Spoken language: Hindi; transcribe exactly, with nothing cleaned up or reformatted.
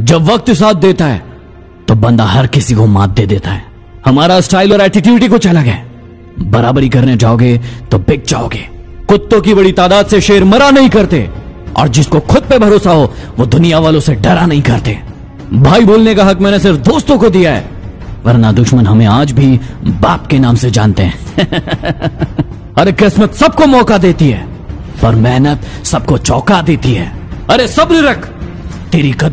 जब वक्त साथ देता है तो बंदा हर किसी को मात दे देता है। हमारा स्टाइल और एटीट्यूड ही कुछ अलग है। बराबरी करने जाओगे तो बिक जाओगे। कुत्तों की बड़ी तादाद से शेर मरा नहीं करते, और जिसको खुद पे भरोसा हो वो दुनिया वालों से डरा नहीं करते। भाई बोलने का हक मैंने सिर्फ दोस्तों को दिया है, वरना दुश्मन हमें आज भी बाप के नाम से जानते हैं। अरे किस्मत सबको मौका देती है, पर मेहनत सबको चौंका देती है। अरे सब्र रख, तेरी कदर